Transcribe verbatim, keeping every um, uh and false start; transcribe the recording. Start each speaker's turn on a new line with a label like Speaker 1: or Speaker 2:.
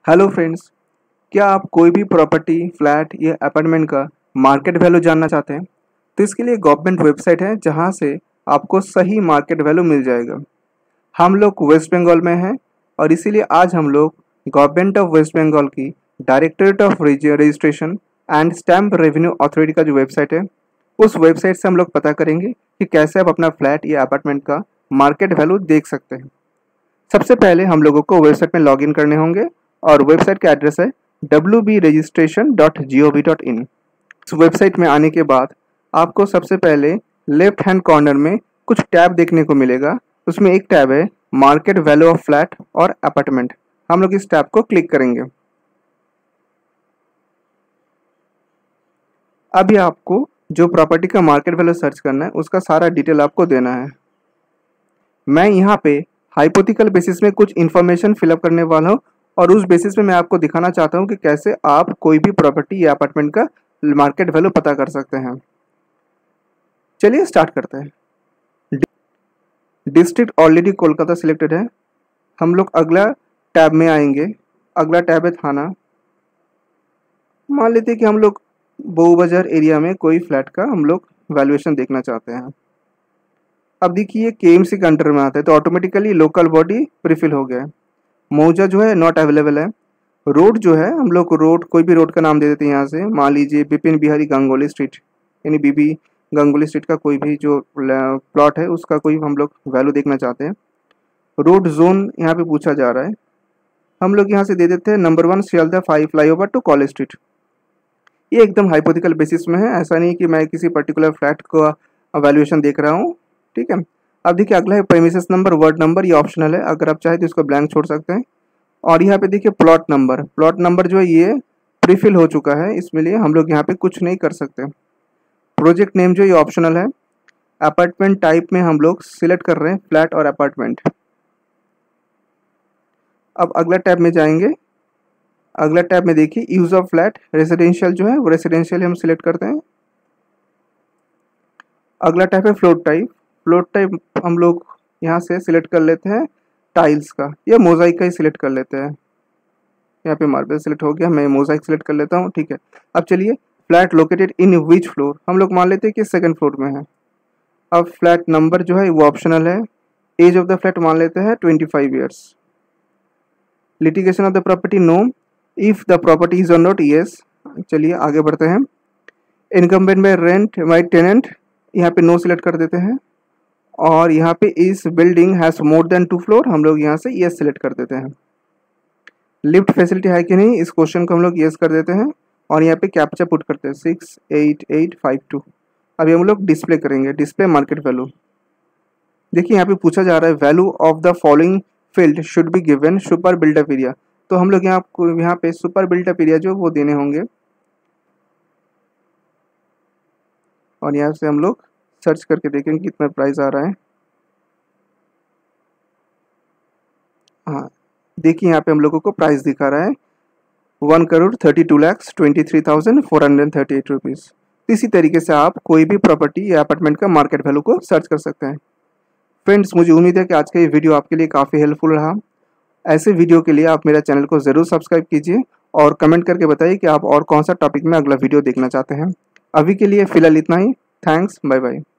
Speaker 1: Hello friends, क्या आप कोई भी प्रॉपर्टी, फ्लैट या अपार्टमेंट का मार्केट वैल्यू जानना चाहते हैं? तो इसके लिए गवर्नमेंट वेबसाइट है जहां से आपको सही मार्केट वैल्यू मिल जाएगा। हम लोग वेस्ट बंगाल में हैं और इसीलिए आज हम लोग गवर्नमेंट ऑफ वेस्ट बंगाल की directorate of registration and stamp revenue authority का जो वेबसाइट है, उस वेबसाइट से हम लोग पता करेंगे कि कैसे आप अपना फ्लैट या अपार्टमेंट का मार्केट वैल्यू देख सकते हैं। सबसे पहले हम लोगों को वेबसाइट में लॉगिन करने होंगे और वेबसाइट का एड्रेस है W B registration dot G O V dot in. इस वेबसाइट में आने के बाद आपको सबसे पहले लेफ्ट हैंड कॉर्नर में कुछ टैब देखने को मिलेगा। उसमें एक टैब है मार्केट वैल्यू ऑफ फ्लैट और अपार्टमेंट। हम लोग इस टैब को क्लिक करेंगे। अभी आपको जो प्रॉपर्टी का मार्केट वैल्यू सर्च करना है उसका सारा डिटेल आपको देना है। मैं यहाँ पे हाइपोथेटिकल बेसिस में कुछ इन्फॉर्मेशन फिलअप करने वाला हूँ और उस बेसिस पे मैं आपको दिखाना चाहता हूँ कि कैसे आप कोई भी प्रॉपर्टी या अपार्टमेंट का मार्केट वैल्यू पता कर सकते हैं। चलिए स्टार्ट करते हैं। डिस्ट्रिक्ट ऑलरेडी कोलकाता सिलेक्टेड है। हम लोग अगला टैब में आएंगे। अगला टैब है थाना। मान लेते हैं कि हम लोग बहू बाजार एरिया में कोई फ्लैट का हम लोग वैल्यूएशन देखना चाहते हैं। अब देखिए के एम सी के अंडर में आता है तो ऑटोमेटिकली लोकल बॉडी प्रीफिल हो गया है। मौजा जो है नॉट अवेलेबल है। रोड जो है हम लोग रोड कोई भी रोड का नाम दे देते हैं। यहाँ से मान लीजिए बिपिन बिहारी गंगोली स्ट्रीट, यानी बीबी गंगोली स्ट्रीट का कोई भी जो प्लॉट है उसका कोई हम लोग वैल्यू देखना चाहते हैं। रोड जोन यहाँ पे पूछा जा रहा है। हम लोग यहाँ से दे देते हैं number one Sealdah five flyover to College Street. ये एकदम हाइपोथेटिकल बेसिस में है, ऐसा नहीं कि मैं किसी पर्टिकुलर फ्लैट का वैल्यूएशन देख रहा हूँ। ठीक है। अब देखिए अगला है प्रेमिसेस नंबर, वर्ड नंबर, ये ऑप्शनल है। अगर आप चाहे तो इसको ब्लैंक छोड़ सकते हैं। और यहाँ पे देखिए प्लॉट नंबर, प्लॉट नंबर जो है ये प्रीफिल हो चुका है, इसमें लिए हम लोग यहाँ पे कुछ नहीं कर सकते। प्रोजेक्ट नेम जो ये ऑप्शनल है। अपार्टमेंट टाइप में हम लोग सिलेक्ट कर रहे हैं फ्लैट और अपार्टमेंट। अब अगला टैब में जाएंगे। अगला टैब में देखिए यूज ऑफ फ्लैट, रेसिडेंशियल जो है वो रेसिडेंशियल हम सिलेक्ट करते हैं। अगला टैब है फ्लोट टाइप। फ्लोट टाइप हम लोग यहाँ से सिलेक्ट कर लेते हैं टाइल्स का या मोजाइक का ही सिलेक्ट कर लेते हैं। यहाँ पे मार्बल सिलेक्ट हो गया, मैं मोजाइक सिलेक्ट कर लेता हूँ। ठीक है। अब चलिए flat located in which floor, हम लोग मान लेते हैं कि सेकंड फ्लोर में है। अब फ्लैट नंबर जो है वो ऑप्शनल है। एज ऑफ द फ्लैट मान लेते हैं twenty five years. Litigation of the property no, if the property is on not yes. चलिए आगे बढ़ते हैं। Incumbent by rent by tenant, यहाँ पे नो सिलेक्ट कर देते हैं। और यहाँ पे इस building has more than two floor, हम लोग यहाँ से येस सिलेक्ट कर देते हैं। लिफ्ट फैसिलिटी है कि नहीं, इस क्वेश्चन को हम लोग येस कर देते हैं और यहाँ पे कैप्चा पुट करते हैं six eight eight five two. अभी हम लोग डिस्प्ले करेंगे, डिस्प्ले मार्केट वैल्यू। देखिए यहाँ पे पूछा जा रहा है value of the following field should be given super built-up area. तो हम लोग यहाँ यहाँ पे सुपर बिल्डअप एरिया जो वो देने होंगे और यहाँ से हम लोग सर्च करके देखेंगे कितना प्राइस आ रहा है। हाँ देखिए यहाँ पे हम लोगों को प्राइस दिखा रहा है one crore thirty two lakhs twenty three thousand four hundred thirty eight rupees. इसी तरीके से आप कोई भी प्रॉपर्टी या अपार्टमेंट का मार्केट वैल्यू को सर्च कर सकते हैं। फ्रेंड्स, मुझे उम्मीद है कि आज का ये वीडियो आपके लिए काफ़ी हेल्पफुल रहा। ऐसे वीडियो के लिए आप मेरा चैनल को ज़रूर सब्सक्राइब कीजिए और कमेंट करके बताइए कि आप और कौन सा टॉपिक में अगला वीडियो देखना चाहते हैं। अभी के लिए फ़िलहाल इतना ही। Thanks, bye bye.